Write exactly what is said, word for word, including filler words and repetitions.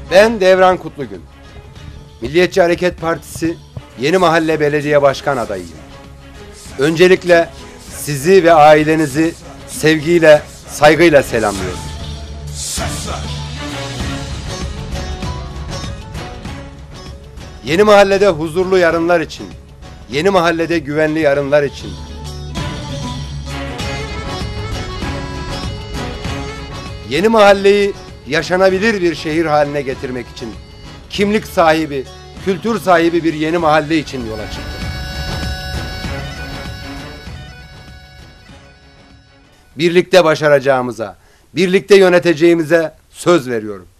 Ben Devran Kutlugün. Milliyetçi Hareket Partisi Yeni Mahalle Belediye Başkan adayıyım. Öncelikle sizi ve ailenizi sevgiyle, saygıyla selamlıyorum. Yeni mahallede huzurlu yarınlar için, yeni mahallede güvenli yarınlar için, yeni mahalleyi yaşanabilir bir şehir haline getirmek için, kimlik sahibi, kültür sahibi bir yeni mahalle için yola çıktım. Birlikte başaracağımıza, birlikte yöneteceğimize söz veriyorum.